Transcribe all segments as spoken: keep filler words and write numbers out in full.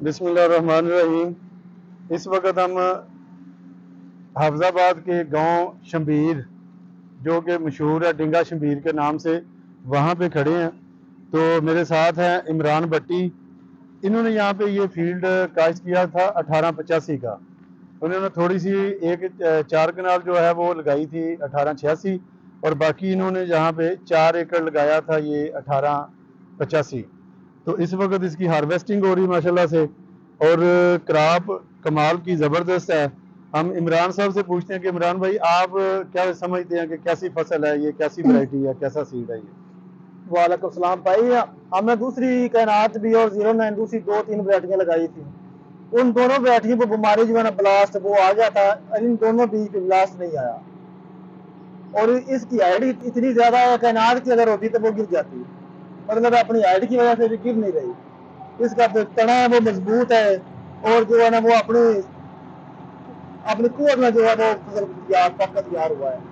बिस्मिल्लाहिर्रहमानिर्रहीम। इस वक्त हम हाफजाबाद के गांव शमबीर, जो कि मशहूर है डिंगा शमबीर के नाम से, वहाँ पे खड़े हैं। तो मेरे साथ हैं इमरान भट्टी। इन्होंने यहाँ पे ये फील्ड काश्त किया था अठारह पचासी का। उन्होंने थोड़ी सी एक चार कनाल जो है वो लगाई थी अठारह छियासी, और बाकी इन्होंने यहाँ पे चार एकड़ लगाया था ये अठारह पचासी। तो इस वक्त इसकी हार्वेस्टिंग हो रही माशाल्लाह से, और क्रॉप कमाल की ज़बरदस्त है। हम इमरान साहब से पूछते हैं कि इमरान भाई, आप क्या समझते हैं कि कैसी फसल है ये, कैसी वैरायटी है, कैसा सीड है ये? वालेकुम सलाम भाई। हमने दूसरी कैनात भी और जीरो नाइन दूसरी दो तीन वैरायटियाँ लगाई थी। उन दोनों वैरायटियों पर बीमारी जो है ना, ब्लास्ट, वो आ गया था। इन दोनों बीज पे ब्लास्ट नहीं आया, और इसकी हाइट इतनी ज्यादा है, कैनात की अगर होती तो वो गिर जाती, मतलब अपनी हाइट की वजह से भी गिर नहीं रही। इसका जो तना है वो मजबूत है, और जो है ना वो अपनी अपनी कुवत में जो है वो तैयार पक्का तैयार हुआ है।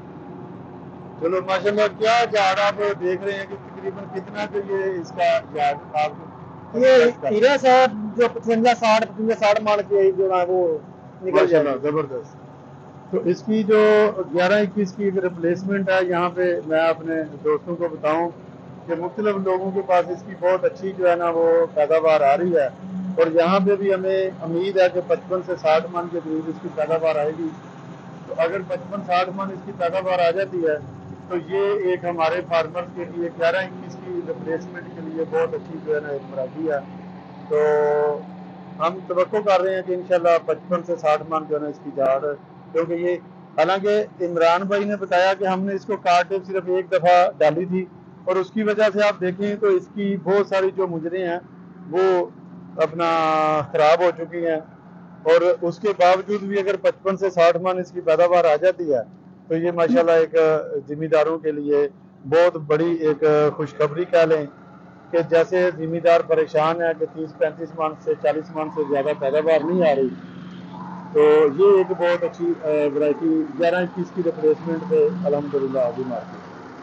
चलो माशाल्लाह। क्या झाड़ आप देख रहे हैं कि तकरीबन कितना जो ये इसका झाड़ आप ये हीरा साहब जो पचवंजा साठ पचवंजा साठ मान के जो है वो निकल जाएगा, जबरदस्त। तो इसकी जो ग्यारह इक्कीस की रिप्लेसमेंट है, यहाँ पे मैं अपने दोस्तों को बताऊं कि मुख्तलिफ लोगों के पास इसकी बहुत अच्छी जो है ना वो पैदावार आ रही है, और यहाँ पे भी हमें उम्मीद है कि पचपन से साठ मन के करीब इसकी पैदावार आएगी। तो अगर पचपन साठ मन इसकी पैदावार आ जाती है तो ये एक हमारे फार्मर्स के लिए ग्यारह इक्कीस की रिप्लेसमेंट के लिए बहुत अच्छी जो है ना एक वैरायटी है। तो हम तवक्को कर रहे हैं कि इंशाल्लाह पचपन से साठ मन जो है ना इसकी झाड़, क्योंकि ये, हालांकि इमरान भाई ने बताया कि हमने इसको काटे सिर्फ एक दफ़ा डाली थी, और उसकी वजह से आप देखें तो इसकी बहुत सारी जो मुजरे हैं वो अपना ख़राब हो चुकी हैं। और उसके बावजूद भी अगर पचपन से साठ मन इसकी पैदावार आ जाती है तो ये माशाल्लाह एक ज़िम्मेदारों के लिए बहुत बड़ी एक खुशखबरी कह लें कि जैसे ज़िम्मेदार परेशान है कि तीस पैंतीस मन से चालीस मन से ज़्यादा पैदावार नहीं आ रही, तो ये एक बहुत अच्छी वैरायटी ग्यारह इक्कीस की रिप्लेसमेंट पे अल्हम्दुलिल्लाह अभी मार्केट।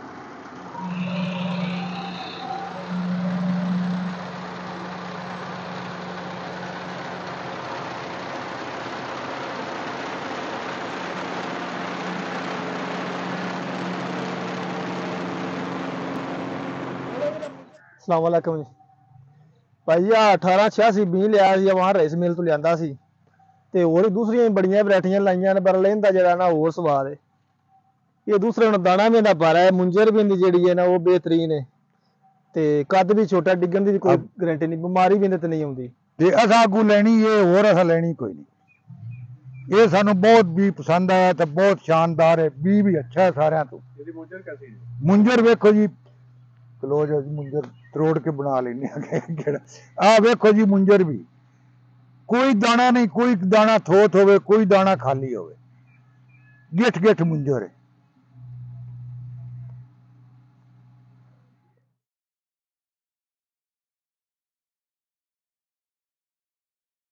अस्सलाम वालेकुम जी भाई। आ अठारह छियासी बी लिया वहाँ राइस मिल तो लिया सी, ते होर दूसरियां बड़ियां वैरायटियां लाइयां ने, पर लेंदा जेड़ा ना होर स्वाद है। ये दूसरे हुण दाना भी इंदा भारा है, मुंजर भी इंदी जेड़ी है ना वो बेहतरीन है, ते कद भी छोटा, डिग्गन दी कोई गारंटी नहीं, बीमारी भी इंदे ते नहीं आउंदी। ते असां अगू लैनी ये होर असां लैनी कोई नहीं। ये सानू बहुत भी पसंद आया, तो बहुत शानदार है, बी भी अच्छा है सारियां तो। मुंजर वेखो जी, क्लोज मुंजर तरोड़ के बना लेने आ, वेखो जी मुंजर भी कोई दाना नहीं, कोई दाना थोथ होवे, कोई दाना खाली होवे, गिठ गिठ मुंजर है।